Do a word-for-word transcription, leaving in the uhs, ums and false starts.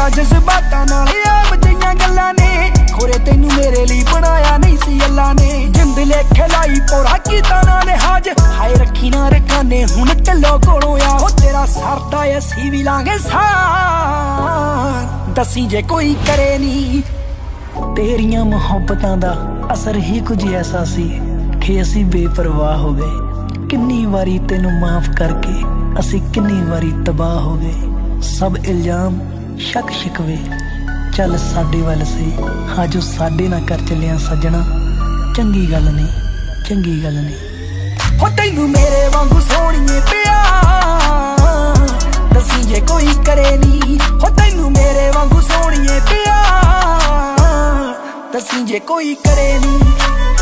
तेरा जज्बातां नाल आम जिहियां गल्लां ने खोरे तैनू मेरे लिए बनाया नहीं सी अल्लाह ने जिंद लेखे लाई पौड़ा कीता ना लिहाज हाय रखी ना रखाने हुण कल्लो कोलों आ हो तेरा सरदा असी भी लांगे सार दसी जे कोई करे नी तेरियां मुहब्बतां दा असर ही कुछ ऐसा सी कि असी बेपरवाह हो गए किन्नी वारी तेनू माफ करके असी किन्नी वारी तबाह हो गए सब इल्जाम शक शिकवे चल साडे वल से हाँ जो साडे ना कर चलिया सजना चंगी गल नहीं चंगी गल नहीं हो तैनू मेरे वांगू सोहणीए प्यार दसी जे कोई करे नी हो तैनू मेरे वांगू सोहणीए प्यार दसी जे कोई करे नी।